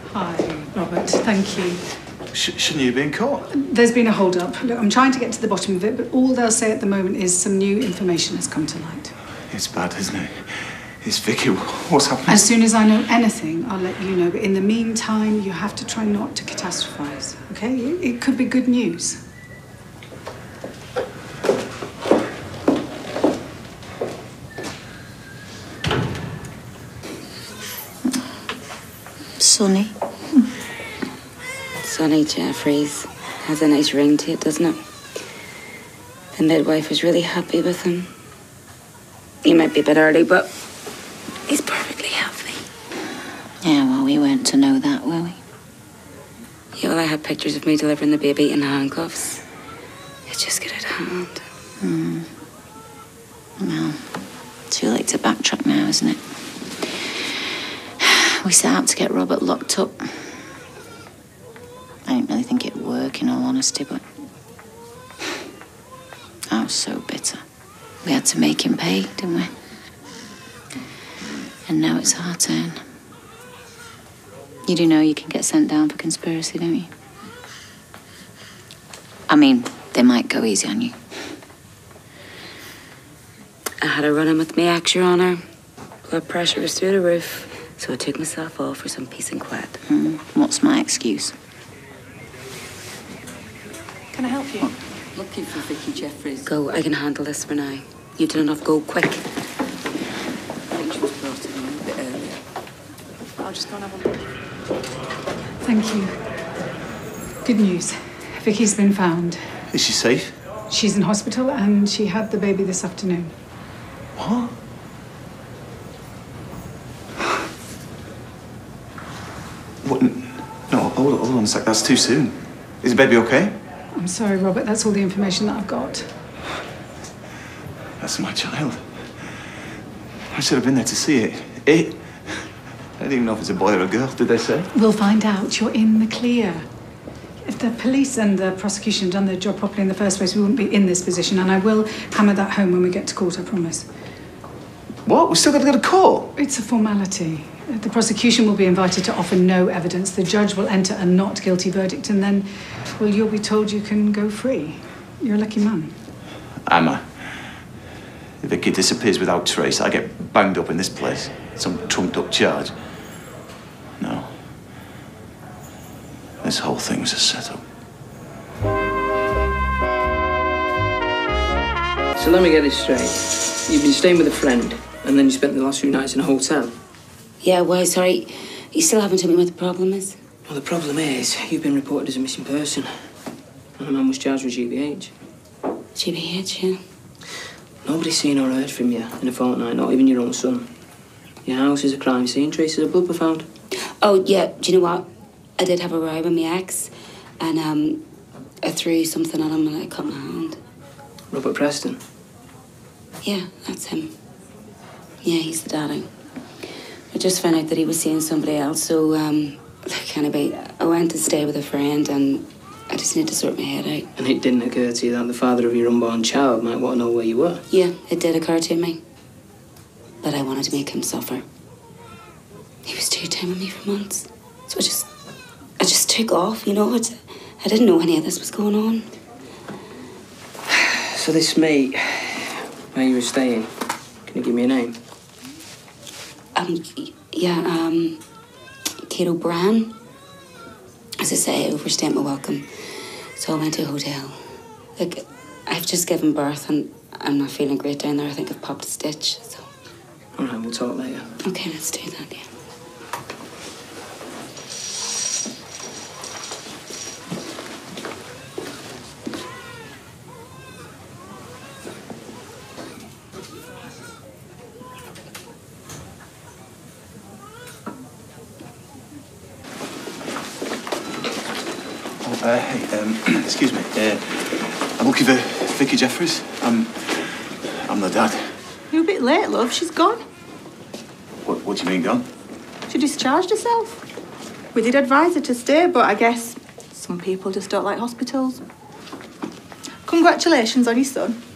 Hi, Robert. Thank you. Shouldn't you be in court? There's been a hold-up. Look, I'm trying to get to the bottom of it, but all they'll say at the moment is some new information has come to light. It's bad, isn't it? It's Vicky. What's happening? As soon as I know anything, I'll let you know. But in the meantime, you have to try not to catastrophize, OK? It could be good news. Sonny. Sonny Jeffries has a nice ring to it, doesn't it? The midwife was really happy with him. He might be a bit early, but he's perfectly healthy. Yeah, well, we weren't to know that, were we? Yeah, well, I had pictures of me delivering the baby in handcuffs. It just got out of hand. Well, too late to backtrack now, isn't it? We set out to get Robert locked up. I didn't really think it'd work, in all honesty, but I was so bitter. We had to make him pay, didn't we? And now it's our turn. You do know you can get sent down for conspiracy, don't you? I mean, they might go easy on you. I had a run-in with my ex, Your Honour. Blood pressure was through the roof, so I took myself off for some peace and quiet. What's my excuse? Can I help you? Looking for Vicky Jeffries. Go, I can handle this for now. You did enough, go quick. I think she was brought in a little bit earlier. I'll just go and have a look. Thank you. Good news. Vicky's been found. Is she safe? She's in hospital and she had the baby this afternoon. What? What? No, hold on a sec. That's too soon. Is the baby okay? I'm sorry, Robert. That's all the information that I've got. That's my child. I should have been there to see it. I don't even know if it's a boy or a girl, did they say? We'll find out. You're in the clear. If the police and the prosecution had done their job properly in the first place, we wouldn't be in this position. And I will hammer that home when we get to court, I promise. What? We're still got to go to court? It's a formality. The prosecution will be invited to offer no evidence. The judge will enter a not guilty verdict, and then, well, you'll be told you can go free. You're a lucky man. Am I? If Vicky disappears without trace, I get banged up in this place. Some trumped-up charge. No. This whole thing was a setup. So let me get this straight. You've been staying with a friend, and then you spent the last few nights in a hotel. Yeah, why, sorry. You still haven't told me what the problem is? Well, the problem is, you've been reported as a missing person. And the man was charged with GBH. GBH, yeah. Nobody's seen or heard from you in a fortnight, not even your own son. Your house is a crime scene, traces of blood were found. Oh, yeah, do you know what? I did have a row with my ex, and I threw something at him and I cut my hand. Robert Preston? Yeah, that's him. Yeah, he's the daddy. I just found out that he was seeing somebody else, so, like, anyway, I went to stay with a friend and I just need to sort my head out. And it didn't occur to you that the father of your unborn child might want to know where you were? Yeah, it did occur to me. But I wanted to make him suffer. He was too timid with me for months. So I just took off, you know. I didn't know any of this was going on. So this mate, where you were staying, can you give me a name? Yeah, Kate O'Brien. As I say, I overstayed my welcome. So I went to a hotel. Like, I've just given birth and I'm not feeling great down there. I think I've popped a stitch, so... All right, we'll talk later. Okay, let's do that, yeah. Hey, excuse me. I'm looking for Vicky Jeffries. I'm the dad. You're a bit late, love. She's gone. What do you mean, gone? She discharged herself. We did advise her to stay, but I guess some people just don't like hospitals. Congratulations on your son.